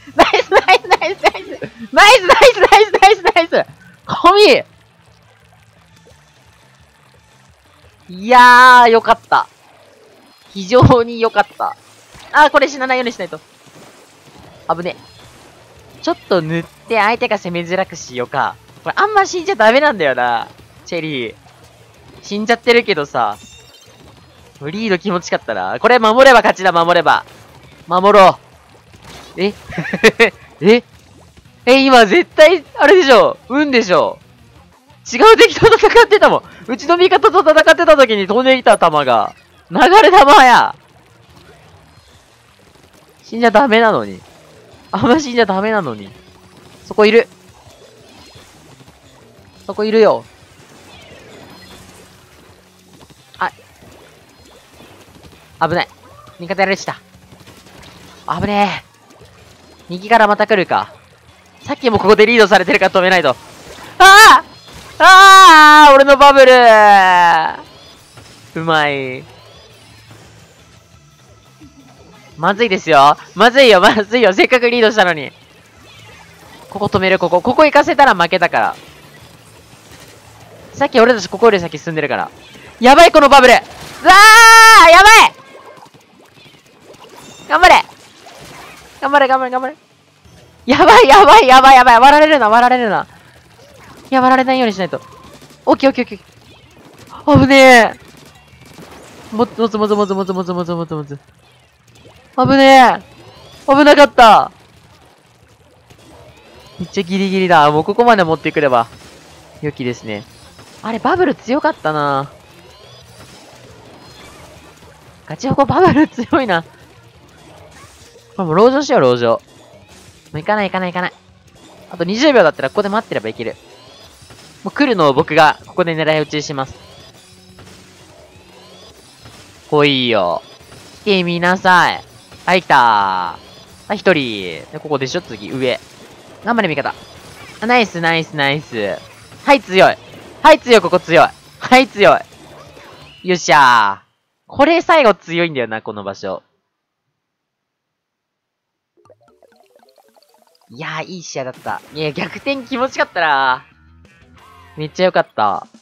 ナイスナイスナイスナイスナイスナイスナイスナイスナイスコミいやー、よかった。非常によかった。あー、これ死なないようにしないと。危ね。ちょっと塗って相手が攻めづらくしようか。これあんま死んじゃダメなんだよな。チェリー。死んじゃってるけどさ。リード気持ちかったな。これ守れば勝ちだ、守れば。守ろう。え今絶対、あれでしょ。運でしょ。違う敵と戦ってたもん。うちの味方と戦ってた時に飛んできた弾が。流れ弾や。死んじゃダメなのに。あんま死んじゃダメなのに。そこいる。そこいるよ。危ない。味方やられてた。危ねえ。右からまた来るか。さっきもここでリードされてるから止めないと。ああ俺のバブルうまい。まずいですよ。まずいよ、まずいよ。せっかくリードしたのに。ここ止める、ここ行かせたら負けだから。さっき俺たちここより先進んでるから。やばい、このバブル。うわーやばい頑張れ頑張れ頑張れ頑張れやばいやばいやばいやばい割られるな割られるな。いや、割られないようにしないと。オッケーオッケーオッケー。危ねえ。もつ。危ねえ。危なかった。めっちゃギリギリだ。もうここまで持ってくれば。良きですね。あれ、バブル強かったな。ガチホコバブル強いな。もう、籠城しよう、籠城。もう行かない。あと20秒だったらここで待ってればいける。もう来るのを僕がここで狙い撃ちします。来いよ。 てみなさい。はい、来たー。はい、一人。で、ここでしょ次、上。頑張れ、味方。あ、ナイス、ナイス、ナイス。はい、強い。はい、強い、ここ強い。はい、強い。よっしゃー。これ最後強いんだよな、この場所。いやー、いい試合だった。いや、逆転気持ちよかったな。めっちゃよかった。